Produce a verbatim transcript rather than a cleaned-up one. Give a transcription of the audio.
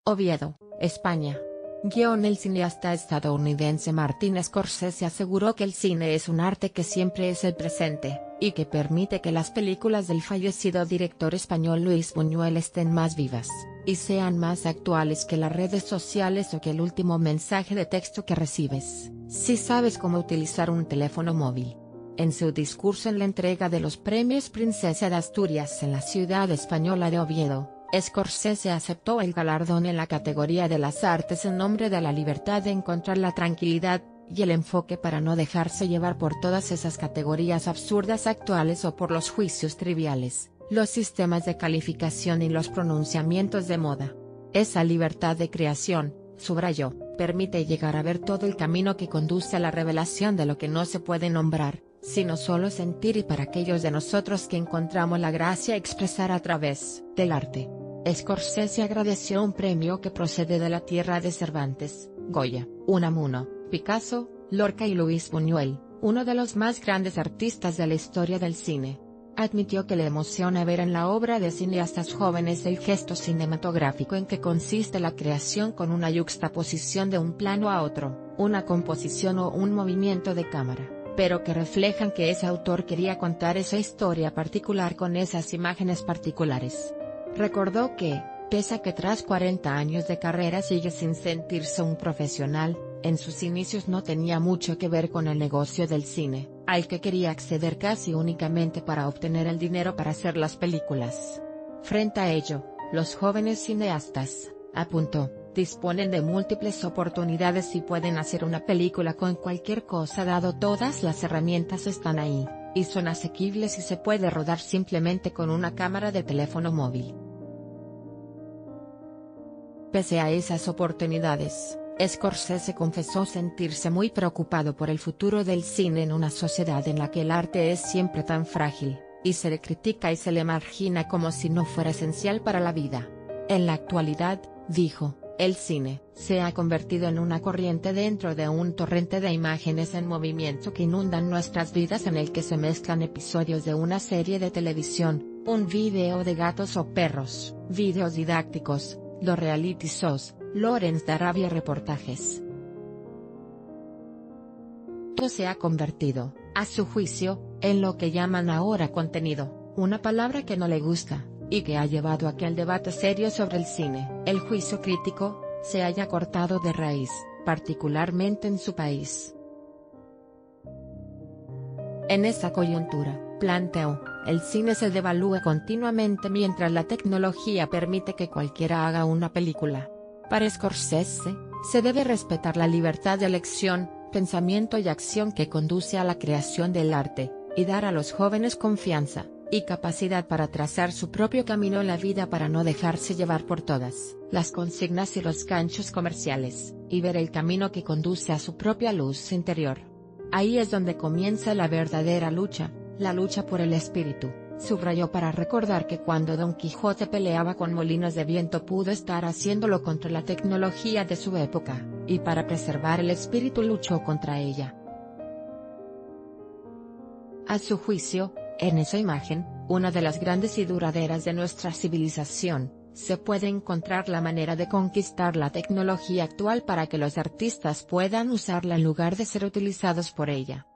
Oviedo, España. Guión. El cineasta estadounidense Martin Scorsese aseguró que el cine es un arte que siempre es el presente, y que permite que las películas del fallecido director español Luis Buñuel estén más vivas, y sean más actuales que las redes sociales o que el último mensaje de texto que recibes, si sabes cómo utilizar un teléfono móvil. En su discurso en la entrega de los premios Princesa de Asturias en la ciudad española de Oviedo, Scorsese aceptó el galardón en la categoría de las artes en nombre de la libertad de encontrar la tranquilidad y el enfoque para no dejarse llevar por todas esas categorías absurdas actuales o por los juicios triviales, los sistemas de calificación y los pronunciamientos de moda. Esa libertad de creación, subrayó, permite llegar a ver todo el camino que conduce a la revelación de lo que no se puede nombrar, sino solo sentir, y para aquellos de nosotros que encontramos la gracia expresar a través del arte. Scorsese agradeció un premio que procede de la tierra de Cervantes, Goya, Unamuno, Picasso, Lorca y Luis Buñuel, uno de los más grandes artistas de la historia del cine. Admitió que le emociona ver en la obra de cineastas jóvenes el gesto cinematográfico en que consiste la creación con una yuxtaposición de un plano a otro, una composición o un movimiento de cámara, pero que reflejan que ese autor quería contar esa historia particular con esas imágenes particulares. Recordó que, pese a que tras cuarenta años de carrera sigue sin sentirse un profesional, en sus inicios no tenía mucho que ver con el negocio del cine, al que quería acceder casi únicamente para obtener el dinero para hacer las películas. Frente a ello, los jóvenes cineastas, apuntó, disponen de múltiples oportunidades y pueden hacer una película con cualquier cosa dado todas las herramientas están ahí, y son asequibles y se puede rodar simplemente con una cámara de teléfono móvil. Pese a esas oportunidades, Scorsese confesó sentirse muy preocupado por el futuro del cine en una sociedad en la que el arte es siempre tan frágil, y se le critica y se le margina como si no fuera esencial para la vida. En la actualidad, dijo, el cine se ha convertido en una corriente dentro de un torrente de imágenes en movimiento que inundan nuestras vidas, en el que se mezclan episodios de una serie de televisión, un video de gatos o perros, videos didácticos, los reality shows, Lawrence de Arabia, reportajes. Todo se ha convertido, a su juicio, en lo que llaman ahora contenido, una palabra que no le gusta, y que ha llevado a que el debate serio sobre el cine, el juicio crítico, se haya cortado de raíz, particularmente en su país. En esa coyuntura, planteó, el cine se devalúa continuamente mientras la tecnología permite que cualquiera haga una película. Para Scorsese, se debe respetar la libertad de elección, pensamiento y acción que conduce a la creación del arte, y dar a los jóvenes confianza y capacidad para trazar su propio camino en la vida, para no dejarse llevar por todas las consignas y los ganchos comerciales, y ver el camino que conduce a su propia luz interior. Ahí es donde comienza la verdadera lucha, la lucha por el espíritu, subrayó, para recordar que cuando Don Quijote peleaba con molinos de viento pudo estar haciéndolo contra la tecnología de su época, y para preservar el espíritu luchó contra ella. A su juicio, en esa imagen, una de las grandes y duraderas de nuestra civilización, se puede encontrar la manera de conquistar la tecnología actual para que los artistas puedan usarla en lugar de ser utilizados por ella.